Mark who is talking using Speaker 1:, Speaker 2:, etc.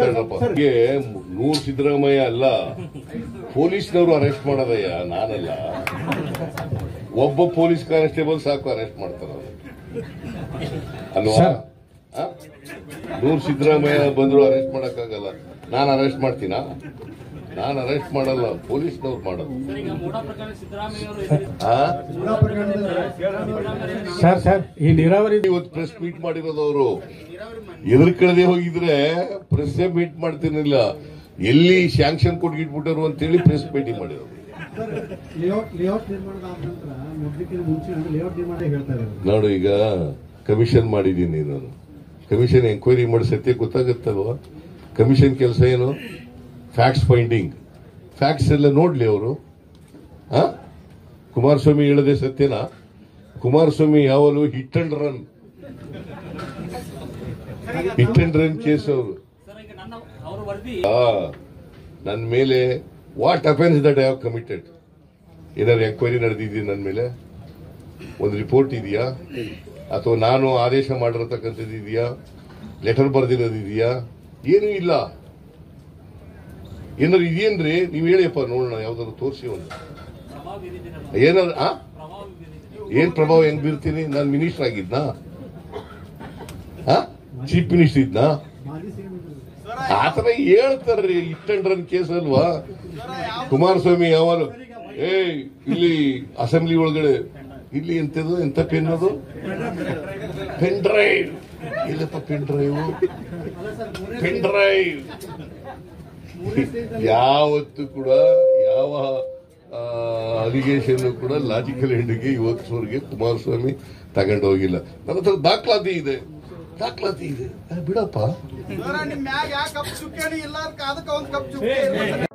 Speaker 1: ಮಾತಾಡಪ್ಪ. ನೂರ್ ಸಿದ್ದರಾಮಯ್ಯ ಅಲ್ಲ, ಪೊಲೀಸ್ನವರು ಅರೆಸ್ಟ್ ಮಾಡೋದಯ್ಯ, ನಾನಲ್ಲ. ಒಬ್ಬ ಪೊಲೀಸ್ ಕಾನ್ಸ್ಟೇಬಲ್ ಸಾಕು ಅರೆಸ್ಟ್ ಮಾಡ್ತಾರ ಅಲ್ವಾ? ನೂರ್ ಸಿದ್ದರಾಮಯ್ಯ ಬಂದ್ರು ಅರೆಸ್ಟ್ ಮಾಡಕ್ಕಾಗಲ್ಲ. ನಾನು ಅರೆಸ್ಟ್ ಮಾಡ್ತೀನಾ? ನಾನು ಅರೆಸ್ಟ್ ಮಾಡಲ್ಲ, ಪೊಲೀಸ್ನವ್ರು ಮಾಡೋದು. ಇವತ್ತು ಪ್ರೆಸ್ ಮೀಟ್ ಮಾಡಿರೋದವರು ಎದುರ್ಕಳದೆ ಹೋಗಿದ್ರೆ ಪ್ರೆಸ್ ಮೀಟ್ ಮಾಡ್ತಿರ್ಲಿಲ್ಲ. ಎಲ್ಲಿ ಸ್ಯಾಂಕ್ಷನ್ ಕೊಟ್ಟಿಟ್ಬಿಟ್ಟರು ಅಂತೇಳಿ ಪ್ರೆಸ್ ಮೀಟಿಂಗ್ ಮಾಡಿರೋದು. ನೋಡು, ಈಗ ಕಮಿಷನ್ ಮಾಡಿದ್ದೀನಿ ನಾನು. ಕಮಿಷನ್ ಎಂಕ್ವೈರಿ ಮಾಡಿ ಸತ್ಯ ಗೊತ್ತಾಗುತ್ತಲ್ವಾ? ಕಮಿಷನ್ ಕೆಲಸ ಏನು? Facts finding. ಫ್ಯಾಕ್ಟ್ಸ್ ಎಲ್ಲ ನೋಡ್ಲಿ ಅವರು. ಕುಮಾರಸ್ವಾಮಿ ಹೇಳದೆ ಸತ್ಯನಾ? ಕುಮಾರಸ್ವಾಮಿ ಯಾವಾಗಲೂ ಹಿಟ್ ಅಂಡ್ ರನ್ ಕೇಸ್ ಅವರು. ನನ್ನ ಮೇಲೆ what offence that I have committed? ಏನಾದ್ರು ಎಂಕ್ವೈರಿ ನಡೆದಿದ್ದೀವಿ ನನ್ನ ಮೇಲೆ? ಒಂದು ರಿಪೋರ್ಟ್ ಇದೆಯಾ? ಅಥವಾ ನಾನು ಆದೇಶ ಮಾಡಿರತಕ್ಕಂಥದ್ದು ಇದೆಯಾ? ಲೆಟರ್ ಬರೆದಿರೋದಿದೆಯಾ? ಏನೂ ಇಲ್ಲ. ಏನಾದ್ರು ಇದೆಯೇನ್ರಿ? ನೀವು ಹೇಳಿಯಪ್ಪ ನೋಡೋಣ, ಯಾವ್ದಾದ್ರು ತೋರಿಸಿ ಒಂದು. ಏನಾದ್ರು ಏನ್ ಪ್ರಭಾವ ಹೆಂಗ್ ಬೀರ್ತೀನಿ? ನಾನು ಮಿನಿಸ್ಟರ್ ಆಗಿದ್ನಾ? ಚೀಫ್ ಮಿನಿಸ್ಟರ್ ಇದ್ನಾ? ಆತರ ಹೇಳ್ತಾರ್ರಿ. ಹಿಟ್ ಅಂಡ್ ರನ್ ಕೇಸ್ ಅಲ್ವಾ? ಕುಮಾರಸ್ವಾಮಿ ಯಾವಾಗ ಇಲ್ಲಿ ಅಸೆಂಬ್ಲಿ ಒಳಗಡೆ ಇಲ್ಲಿ ಎಂತದು, ಎಂತ ಪೆನ್ ಅದು? Pen drive. ಇಲ್ಲಪ್ಪ ಪೆನ್ ಡ್ರೈವ್. ಯಾವತ್ತು ಕೂಡ ಯಾವ ಅಲಿಗೇಷನ್ ಕೂಡ ಲಾಜಿಕಲ್ ಎಂಡ್ಗೆ ಇವತ್ತುವರೆಗೆ ಕುಮಾರಸ್ವಾಮಿ ತಗೊಂಡು ಹೋಗಿಲ್ಲ. ನನ್ನ ಹತ್ರ ದಾಖಲಾತಿ ಇದೆ. ಬಿಡಪ್ಪ.